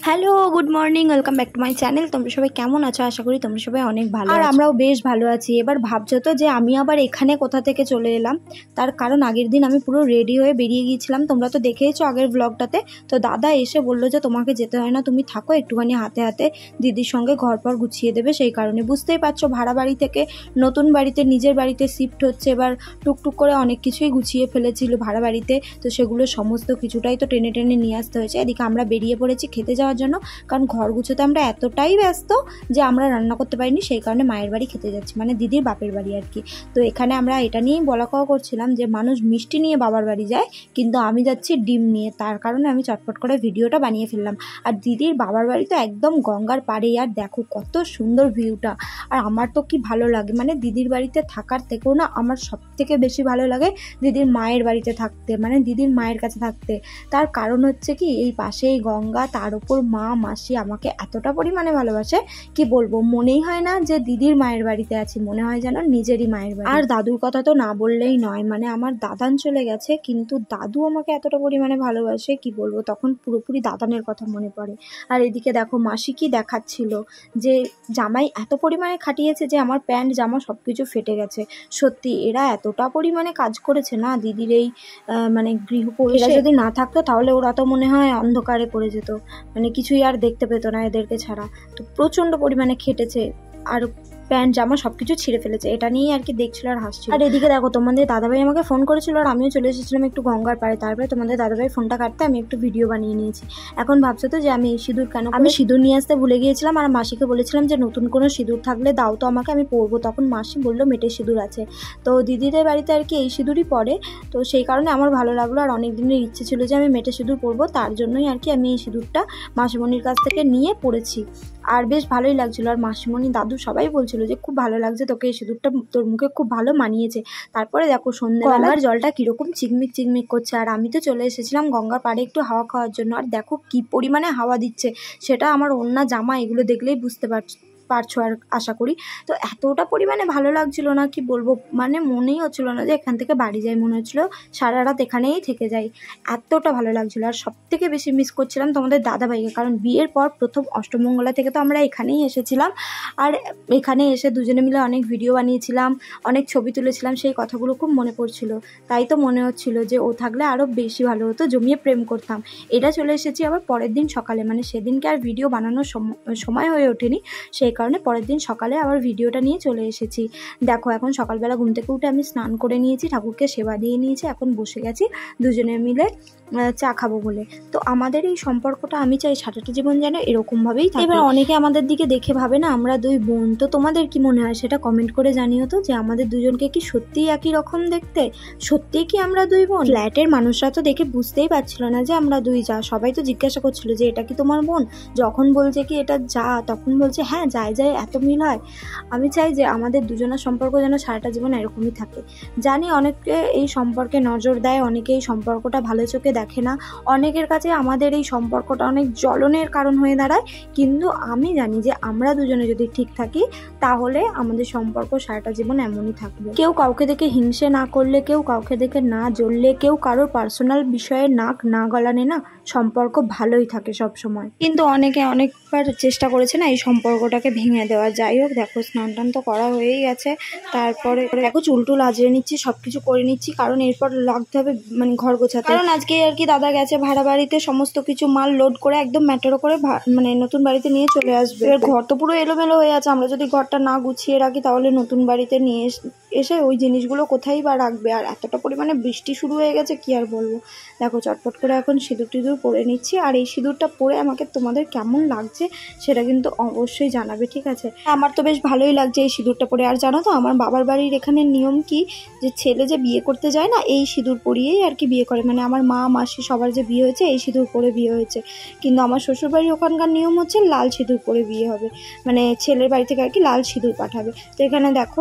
Hello, good morning, welcome back to my channel. তোমরা সবাই কেমন আছো? আশা করি তোমরা সবাই অনেক ভালো আর আমরাও বেশ ভালো আছি। এবার ভাবছো তো যে আমি আবার এখানে কোথা থেকে চলে এলাম। তার কারণ আগের দিন আমি পুরো রেডি হয়ে বেরিয়ে গিয়েছিলাম, তোমরা তো দেখেইছো আগের ব্লগটাতে। তো দাদা এসে বললো যে তোমাকে যেতে হয় না, তুমি থাকো, একটুখানি হাতে হাতে দিদির সঙ্গে ঘর পর গুছিয়ে দেবে। সেই কারণে বুঝতেই পারছো, ভাড়া বাড়ি থেকে নতুন বাড়িতে নিজের বাড়িতে শিফট হচ্ছে। এবার টুকটুক করে অনেক কিছুই গুছিয়ে ফেলেছিল ভাড়া বাড়িতে, তো সেগুলো সমস্ত কিছুটাই তো টেনে টেনে নিয়ে আসতে হয়েছে। এদিকে আমরা বেরিয়ে পড়েছি খেতে যাওয়ার জন্য, কারণ ঘর গুছোতে আমরা এতটাই ব্যস্ত যে আমরা রান্না করতে পারিনি। সেই কারণে মায়ের বাড়ি খেতে যাচ্ছি, মানে দিদির বাপের বাড়ি আর কি। তো এখানে আমরা এটা নিয়েই বলা কওয়া করছিলাম যে মানুষ মিষ্টি নিয়ে বাবার বাড়ি যায়, কিন্তু আমি যাচ্ছি ডিম নিয়ে। তার কারণে আমি চটপট করে ভিডিওটা বানিয়ে ফেললাম। আর দিদির বাবার বাড়ি তো একদম গঙ্গার পাড়ে, আর দেখো কত সুন্দর ভিউটা। আর আমার তো কি ভালো লাগে, মানে দিদির বাড়িতে থাকার থেকেও না আমার সব থেকে বেশি ভালো লাগে দিদির মায়ের বাড়িতে থাকতে, মানে দিদির মায়ের কাছে থাকতে। তার কারণ হচ্ছে কি, এই পাশেই গঙ্গা, তার উপর মা মাসি আমাকে এতটা পরিমাণে ভালোবাসে কি বলবো। মনেই হয় না যে দিদির মায়ের বাড়িতে আছি, মনে হয় যেন নিজেরই মায়ের বাড়ি। আর দাদুর কথা তো না বললেই নয়, মানে আমার দাদান চলে গেছে কিন্তু দাদু আমাকে এতটা পরিমাণে ভালোবাসে কি বলবো, তখন পুরোপুরি দাদানের কথা মনে পড়ে। আর এদিকে দেখো মাসি কি দেখাচ্ছিল যে জামাই এত পরিমাণে খাটিয়েছে যে আমার প্যান্ট জামা সব কিছু ফেটে গেছে। সত্যি এরা এতটা পরিমাণে কাজ করেছে না দিদির এই মানে গৃহপ্রবেশে। যদি না থাকতো তাহলে ওরা তো মনে হয় অন্ধকারে পড়ে যেত, মানে কিছুই আর দেখতে পেতো না এদেরকে ছাড়া। তো প্রচণ্ড পরিমাণে খেটেছে, আর প্যান্ট জামা সব কিছু ছিঁড়ে ফেলেছে। এটা নিয়েই আর কি দেখছিল আর হাসছিল। আর এদিকে দেখো তোমাদের দাদাভাই আমাকে ফোন করেছিল, আর আমিও চলে এসেছিলাম একটু গঙ্গার পাড়ে। তারপরে তোমাদের দাদাভাই ফোনটা কাটতে আমি একটু ভিডিও বানিয়ে নিয়েছি। এখন ভাবছো তো যে আমি এই সিঁদুর কেন, আমি সিঁদুর নিয়ে আসতে ভুলে গিয়েছিলাম। আর মাসিকে বলেছিলাম যে নতুন কোনো সিঁদুর থাকলে দাও তো আমাকে, আমি পরবো। তখন মাসি বললো মেটে সিঁদুর আছে। তো দিদিদের বাড়িতে আর কি এই সিঁদুরই পরে, তো সেই কারণে আমার ভালো লাগলো। আর অনেক দিনের ইচ্ছে ছিল যে আমি মেটে সিঁদুর পরবো, তার জন্যই আর কি আমি এই সিঁদুরটা মাসিমণির কাছ থেকে নিয়ে পরেছি। আর বেশ ভালোই লাগছিল। আর মাসিমণি দাদু সবাই বলছিল যে খুব ভালো লাগছে তোকে, এই সিঁদুরটা তোর মুখে খুব ভালো মানিয়েছে। তারপরে দেখো সন্ধ্যেবেলার জলটা কিরকম চিকমিক চিকমিক করছে। আর আমি তো চলে এসেছিলাম গঙ্গার পাড়ে একটু হাওয়া খাওয়ার জন্য। আর দেখো কি পরিমাণে হাওয়া দিচ্ছে, সেটা আমার ওড়না জামা এগুলো দেখলেই বুঝতে পারছো আর আশা করি। তো এতটা পরিমাণে ভালো লাগছিল না কি বলবো, মানে মনেই হচ্ছিল না যে এখান থেকে বাড়ি যাই, মনে হচ্ছিল সারা রাত এখানেই থেকে যাই, এতটা ভালো লাগছিল। আর সব থেকে বেশি মিস করছিলাম তোমাদের দাদাভাইকে, কারণ বিয়ের পর প্রথম অষ্টমঙ্গলা থেকে তো আমরা এখানেই এসেছিলাম। আর এখানে এসে দুজনে মিলে অনেক ভিডিও বানিয়েছিলাম, অনেক ছবি তুলেছিলাম, সেই কথাগুলো খুব মনে পড়ছিল। তাই তো মনে হচ্ছিল যে ও থাকলে আরও বেশি ভালো হতো, জমিয়ে প্রেম করতাম। এটা চলে এসেছি আবার পরের দিন সকালে, মানে সেদিনকে আর ভিডিও বানানোর সময় হয়ে ওঠেনি, সেই কারণে পরের দিন সকালে আবার ভিডিওটা নিয়ে চলে এসেছি। দেখো এখন সকালবেলা ঘুম থেকে উঠে আমি স্নান করে নিয়েছি, ঠাকুরকে সেবা দিয়ে নিয়েছি, এখন বসে গেছি দুজনে মিলে চা খাবো বলে। তো আমাদের এই সম্পর্কটা আমি চাই সারাটা জীবন যেন এরকমভাবেই থাকে। এবার অনেকে আমাদের দিকে দেখে ভাবে না আমরা দুই বোন, তো তোমাদের কি মনে হয় সেটা কমেন্ট করে জানিও তো, যে আমাদের দুজনকে কি সত্যিই একই রকম দেখতে, সত্যিই কি আমরা দুই বোন? ফ্ল্যাটের মানুষরা তো দেখে বুঝতেই পারছিল না যে আমরা দুই যা। সবাই তো জিজ্ঞাসা করছিল যে এটা কি তোমার বোন, যখন বলছে কি এটা যা তখন বলছে হ্যাঁ যায় যায়, এত মিল হয়। আমি চাই যে আমাদের দুজনের সম্পর্ক যেন সারাটা জীবন এরকমই থাকে। জানি অনেকে এই সম্পর্কে নজর দেয়, অনেকে এই সম্পর্কটা ভালো চোখে দেখে না, অনেকের কাছে আমাদের এই সম্পর্কটা অনেক জ্বলনের কারণ হয়ে দাঁড়ায়, কিন্তু আমি জানি যে আমরা দুজনে যদি ঠিক থাকি তাহলে আমাদের সম্পর্ক সারাটা জীবন এমনই থাকবে। কেউ কাউকে দেখে হিংসে না করলে, কেউ কাউকে দেখে না জ্বললে, কেউ কারোর পার্সোনাল বিষয়ে নাক না গলানে না, সম্পর্ক ভালোই থাকে সব সময়। কিন্তু অনেকে অনেকবার চেষ্টা করেছে না এই সম্পর্কটাকে ভেঙে দেওয়া। যাই হোক, দেখো স্নান টান তো করা হয়েই গেছে। তারপরে দেখো চুলটুল আজরে নিচ্ছি, সব কিছু করে নিচ্ছি, কারণ এরপর লাগতে হবে মানে ঘর গোছাতে। কারণ আজকে আর কি দাদা গেছে ভাড়া বাড়িতে, সমস্ত কিছু মাল লোড করে একদম ম্যাটেরো করে মানে নতুন বাড়িতে নিয়ে চলে আসবে। এবার ঘর তো পুরো এলোমেলো হয়ে আছে, আমরা যদি ঘরটা না গুছিয়ে রাখি তাহলে নতুন বাড়িতে নিয়ে এসে ওই জিনিসগুলো কোথায় বা রাখবে। আর এতটা পরিমাণে বৃষ্টি শুরু হয়ে গেছে কি আর বলবো। দেখো চটপট করে এখন সিঁদুর টিঁদুর পরে নিচ্ছি। আর এই সিঁদুরটা পরে আমাকে তোমাদের কেমন লাগছে সেটা কিন্তু অবশ্যই জানাবে, ঠিক আছে? আমার তো বেশ ভালোই লাগছে এই সিঁদুরটা পরে। আর জানো তো আমার বাবার বাড়ির এখানে নিয়ম কি, যে ছেলে যে বিয়ে করতে যায় না এই সিঁদুর পরিয়েই আর কি বিয়ে করে, মানে আমার মা মাসি সবার যে বিয়ে হয়েছে এই সিঁদুর পরে বিয়ে হয়েছে। কিন্তু আমার শ্বশুরবাড়ির ওখানকার নিয়ম হচ্ছে লাল সিঁদুর পরে বিয়ে হবে, মানে ছেলের বাড়ি থেকে আর কি লাল সিঁদুর পাঠাবে। তো এখানে দেখো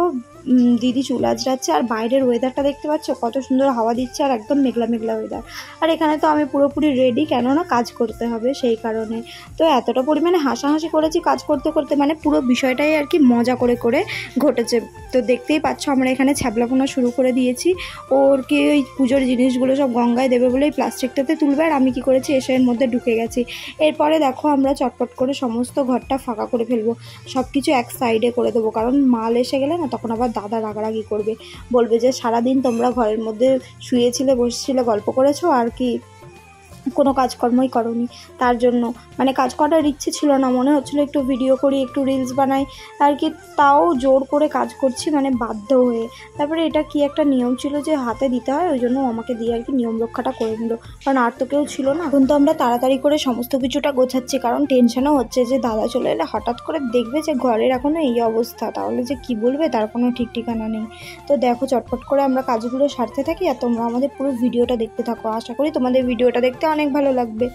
দিদি চুল আঁচড়াচ্ছে। আর বাইরের ওয়েদারটা দেখতে পাচ্ছ কত সুন্দর হাওয়া দিচ্ছে আর একদম মেঘলা মেঘলা ওয়েদার। আর এখানে তো আমি পুরোপুরি রেডি, কেননা কাজ করতে হবে সেই কারণে। তো এতটা পরিমাণে হাসাহাসি করেছি কাজ করতে করতে, মানে পুরো বিষয়টাই আর কি মজা করে করে ঘটেছে। তো দেখতেই পাচ্ছ আমরা এখানে ছ্যাবলাপোনা শুরু করে দিয়েছি। ওর কি ওই পুজোর জিনিসগুলো সব গঙ্গায় দেবে বলে এই প্লাস্টিকটাতে তুলবে, আর আমি কি করেছি এসে এর মধ্যে ঢুকে গেছি। এরপরে দেখো আমরা চটপট করে সমস্ত ঘরটা ফাঁকা করে ফেলবো, সব কিছু এক সাইডে করে দেবো, কারণ মাল এসে গেলে না তখন আবার দাদা রাগারাগি করবে, বলবে যে সারাদিন তোমরা ঘরের মধ্যে শুয়েছিলে বসেছিলে গল্প করেছো আর কি কোনো কাজকর্মই করনি। তার জন্য মানে কাজ করার ইচ্ছে ছিল না, মনে হচ্ছিলো একটু ভিডিও করি একটু রিলস বানাই আর কি, তাও জোর করে কাজ করছি মানে বাধ্য হয়ে। তারপরে এটা কি একটা নিয়ম ছিল যে হাতে দিতে হয়, ওই জন্য আমাকে দিয়ে আর কি নিয়ম রক্ষাটা করে নিল, কারণ আর তো কেউ ছিল না। এখন তো আমরা তাড়াতাড়ি করে সমস্ত কিছুটা গোছাচ্ছি, কারণ টেনশনও হচ্ছে যে দাদা চলে এলে হঠাৎ করে দেখবে যে ঘরের এখনও এই অবস্থা, তাহলে যে কি বলবে তার কোনো ঠিক ঠিকানা নেই। তো দেখো চটপট করে আমরা কাজগুলো সারতে থাকি আর তোমরা আমাদের পুরো ভিডিওটা দেখতে থাকো। আশা করি তোমাদের ভিডিওটা দেখতে অনেক ভালো লাগবে।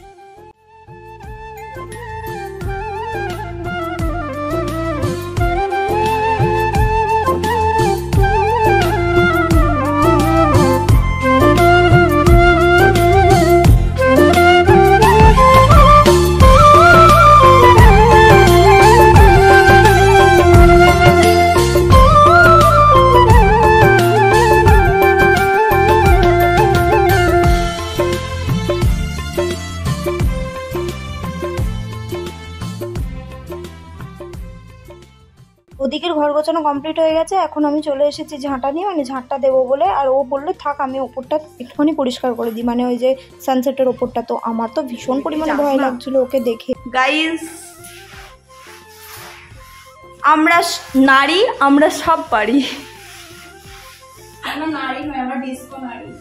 ওদিকের ঘর গোছানো কমপ্লিট হয়ে গেছে, এখন আমি চলে এসেছি ঝাঁটা নিয়ে, মানে ঝাঁটটা দেবো বলে। আর ও বললো থাক আমি ওপরটা একটুখানি পরিষ্কার করে দিই, মানে ওই যে সানসেটের ওপরটা। তো আমার তো ভীষণ পরিমাণে ভয় লাগছিল ওকে দেখে। গাইস আমরা নারী, আমরা সব পারি। আমরা নারী নয়, আমরা ডিস্কো নারী।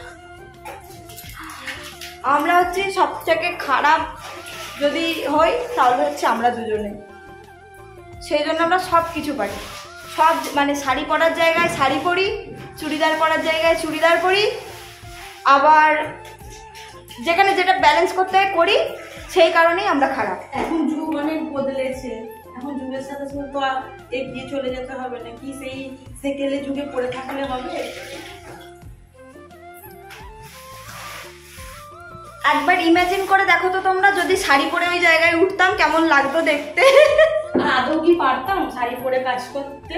আমরা হচ্ছে সবথেকে খারাপ যদি হই তাহলে হচ্ছে আমরা দুজনে, সেই জন্য আমরা সব কিছু পারি। সব মানে শাড়ি পরার জায়গায় শাড়ি পরি, চুড়িদার পরার জায়গায় চুড়িদার পরি, আবার যেখানে যেটা ব্যালেন্স করতে হয় করি, সেই কারণেই আমরা খারাপ। এখন যুগ অনেক বদলেছে, এখন যুগের সাথে সাথে তো এগিয়ে চলে যেতে হবে, নাকি সেই সেকেলে যুগে পড়ে থাকলে হবে? একবার ইমাজিন করে দেখো তো তোমরা, যদি শাড়ি পরে ওই জায়গায় উঠতাম কেমন লাগতো দেখতে। আর আদৌ কি পারতাম শাড়ি পরে কাজ করতে?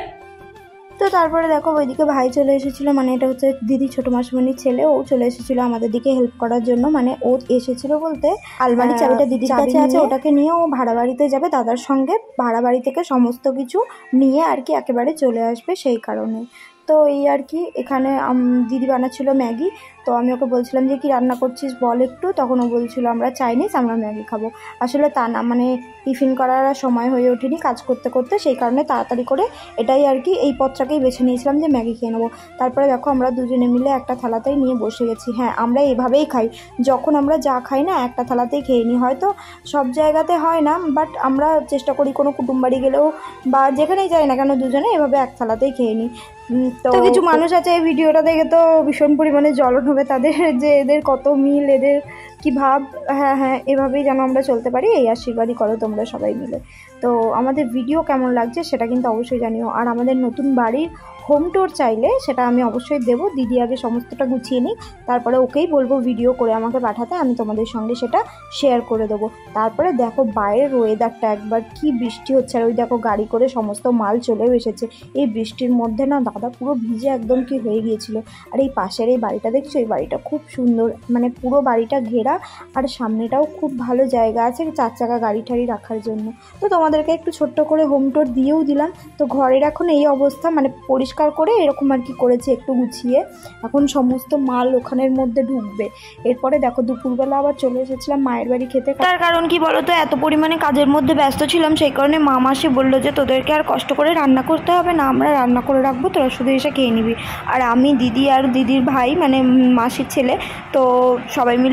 তো তারপরে দেখো ওইদিকে ভাই চলে এসেছিলো, মানে এটা হচ্ছে দিদি ছোটো মাসিমণির ছেলে, ও চলে এসেছিলো আমাদের দিকে হেল্প করার জন্য। মানে ও এসেছিলো বলতে আলমারির চাবিটা দিদির কাছে আছে, ওটাকে নিয়ে ও ভাড়া বাড়িতে যাবে দাদার সঙ্গে, ভাড়া বাড়ি থেকে সমস্ত কিছু নিয়ে আর কি একেবারে চলে আসবে সেই কারণে। তো এই আর কি এখানে দিদি বানাচ্ছিল ম্যাগি, তো আমি ওকে বলছিলাম যে কি রান্না করছিস বল একটু, তখন ও বলছিল আমরা চাইনিজ, আমরা ম্যাগি খাবো। আসলে তা না, মানে টিফিন করার সময় হয়ে ওঠেনি কাজ করতে করতে, সেই কারণে তাড়াতাড়ি করে এটাই আর কি এই পথটাকেই বেছে নিয়েছিলাম যে ম্যাগি খেয়ে নেবো। তারপরে দেখো আমরা দুজনে মিলে একটা থালাতেই নিয়ে বসে গেছি। হ্যাঁ আমরা এভাবেই খাই, যখন আমরা যা খাই না একটা থালাতেই খেয়ে নিই। হয়তো সব জায়গাতে হয় না, বাট আমরা চেষ্টা করি কোনো কুটুম বাড়ি গেলেও বা যেখানেই যাই না কেন দুজনে এভাবে এক থালাতেই খেয়ে নিই। তো কিছু মানুষ আছে এই ভিডিওটা দেখে তো ভীষণ পরিমাণে জ্বলন হবে তাদের, যে এদের কত মিল, এদের কি ভাব। হ্যাঁ হ্যাঁ এভাবেই যেন আমরা চলতে পারি, এই আশীর্বাদই করো তোমরা সবাই মিলে। তো আমাদের ভিডিও কেমন লাগছে সেটা কিন্তু অবশ্যই জানিও। আর আমাদের নতুন বাড়ির হোম ট্যুর চাইলে সেটা আমি অবশ্যই দেবো। দিদি আগে সমস্তটা গুছিয়ে নিই, তারপরে ওকেই বলবো ভিডিও করে আমাকে পাঠাতে, আমি তোমাদের সঙ্গে সেটা শেয়ার করে দেবো। তারপরে দেখো বাইরের ওয়েদারটা একবার, কি বৃষ্টি হচ্ছে, আর ওই দেখো গাড়ি করে সমস্ত মাল চলেও এসেছে। এই বৃষ্টির মধ্যে না দাদা পুরো ভিজে একদম কি হয়ে গিয়েছিল। আর এই পাশের এই বাড়িটা দেখছো, এই বাড়িটা খুব সুন্দর, মানে পুরো বাড়িটা ঘেরা, আর সামনেটাও খুব ভালো জায়গা আছে 4 চাকা গাড়ি ঠাড়ি রাখার জন্য। তো তোমাদেরকে একটু ছোট্ট করে হোম ট্যুর দিয়েও দিলাম। তো ঘরের এখন এই অবস্থা, মানে পরিষ্কার করে এরকম আর কি করেছি একটু গুছিয়ে, এখন সমস্ত মাল ওখানের মধ্যে ঢুকবে। এরপরে দেখো দুপুরবেলা আবার চলে এসেছিলাম মায়ের বাড়ি খেতে। তার কারণ কি বলতো, এত পরিমাণে কাজের মধ্যে ব্যস্ত ছিলাম, সেই কারণে মা মাসি বললো যে তোদেরকে আর কষ্ট করে রান্না করতে হবে না, আমরা রান্না করে রাখবো, তোরা শুধু এসে খেয়ে নিবি। আর আমি দিদি আর দিদির ভাই মানে মাসির ছেলে, তো সবাই মিলে চলে এসে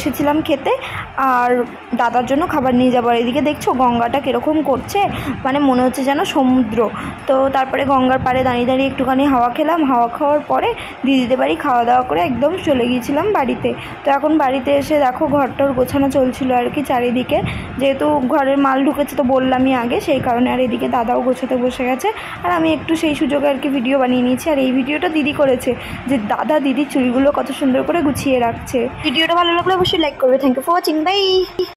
বসেছিলাম খেতে, আর দাদার জন্য খাবার নিয়ে যাবো। আর এদিকে দেখছো গঙ্গাটা কীরকম করছে, মানে মনে হচ্ছে যেন সমুদ্র। তো তারপরে গঙ্গার পাড়ে দাঁড়িয়ে দাঁড়িয়ে একটুখানি হাওয়া খেলাম। হাওয়া খাওয়ার পরে দিদিদের বাড়ি খাওয়া দাওয়া করে একদম চলে গিয়েছিলাম বাড়িতে। তো এখন বাড়িতে এসে দেখো ঘরটার গোছানো চলছিল আর কি চারিদিকে, যেহেতু ঘরের মাল ঢুকেছে তো বললামই আগে, সেই কারণে। আর এদিকে দাদাও গোছাতে বসে গেছে, আর আমি একটু সেই সুযোগে আর কি ভিডিও বানিয়ে নিয়েছি। আর এই ভিডিওটা দিদি করেছে, যে দাদা দিদির চুড়িগুলো কত সুন্দর করে গুছিয়ে রাখছে। ভিডিওটা ভালো লাগলে অবশ্যই লাইক করবে। Thank you for watching, by.